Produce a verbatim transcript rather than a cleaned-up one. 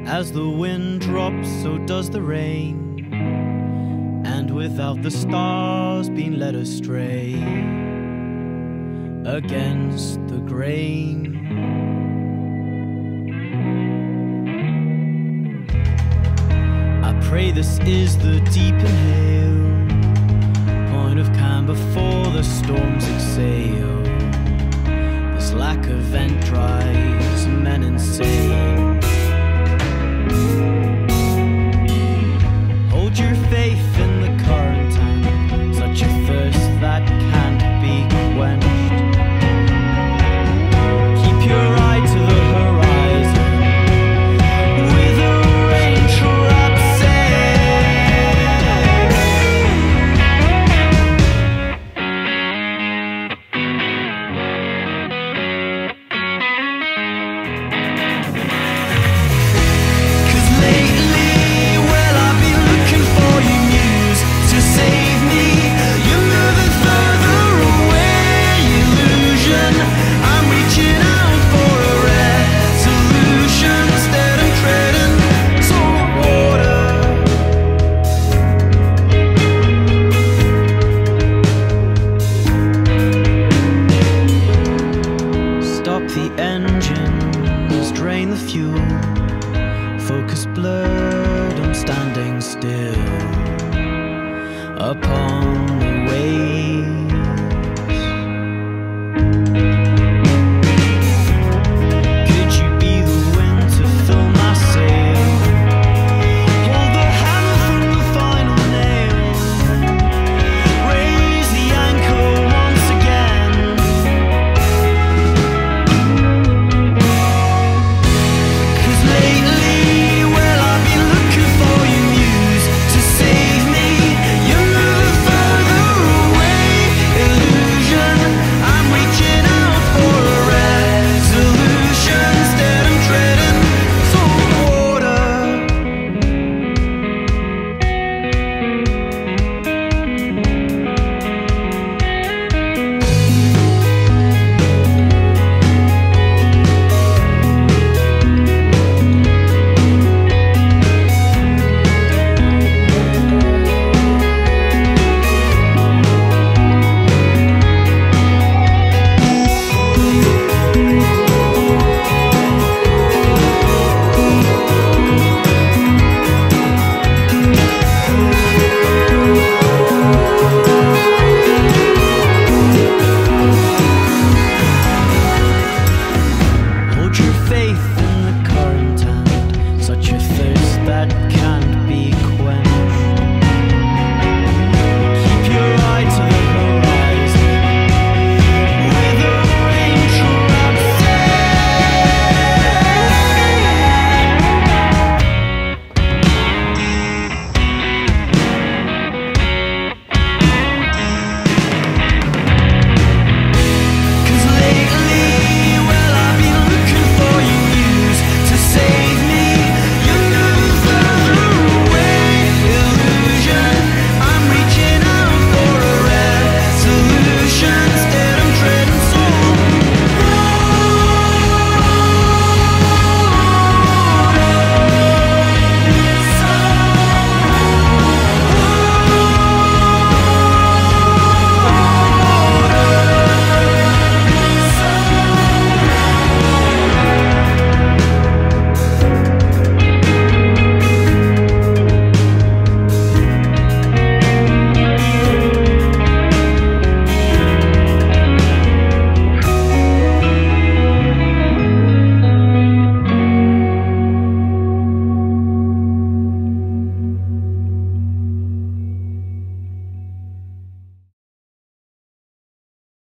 As the wind drops, so does the rain, and without the stars being led astray against the grain. I pray this is the deep inhale, point of calm before the storms exhale. This lack of vent drives men insane. Hold your faith in the current and such a thirst that can't be quenched. Keep your eye to the horizon with a raindrop the engines, drain the fuel. Focus blurred, I'm standing still upon the